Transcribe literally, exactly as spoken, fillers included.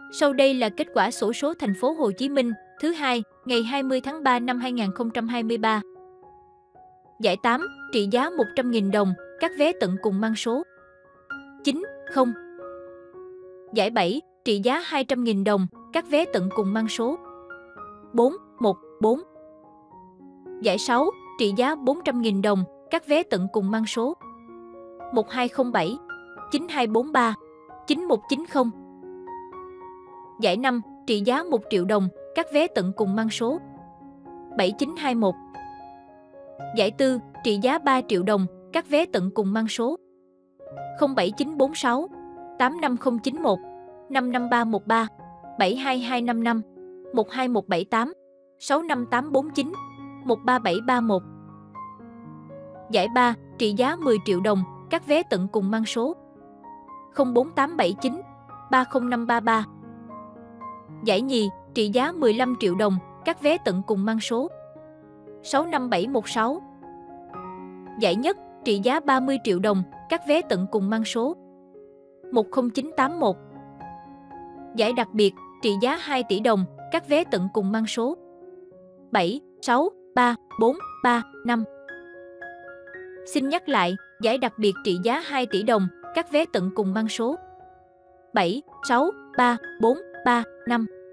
Sau đây là kết quả xổ số thành phố Hồ Chí Minh thứ hai, ngày hai mươi tháng ba năm hai nghìn không trăm hai mươi ba. Giải tám, trị giá một trăm nghìn đồng, các vé tận cùng mang số chín không. Giải bảy, trị giá hai trăm nghìn đồng, các vé tận cùng mang số bốn một bốn. Giải sáu, trị giá bốn trăm nghìn đồng, các vé tận cùng mang số một hai không bảy, chín hai bốn ba, chín một chín không. Giải năm, trị giá một triệu đồng, các vé tận cùng mang số bảy chín hai mốt. Giải tư, trị giá ba triệu đồng, các vé tận cùng mang số không bảy chín bốn sáu, tám năm không chín một, năm năm ba một ba, bảy hai hai năm năm, một hai một bảy tám, sáu năm tám bốn chín, một ba bảy ba một. Giải ba, trị giá mười triệu đồng, các vé tận cùng mang số không bốn tám bảy chín, ba không năm ba ba. Giải nhì, trị giá mười lăm triệu đồng, các vé tận cùng mang số sáu năm bảy một sáu. Giải nhất, trị giá ba mươi triệu đồng, các vé tận cùng mang số một không chín tám một. Giải đặc biệt, trị giá hai tỷ đồng, các vé tận cùng mang số bảy sáu ba bốn ba năm. Xin nhắc lại, giải đặc biệt trị giá hai tỷ đồng, các vé tận cùng mang số bảy sáu ba bốn ba năm.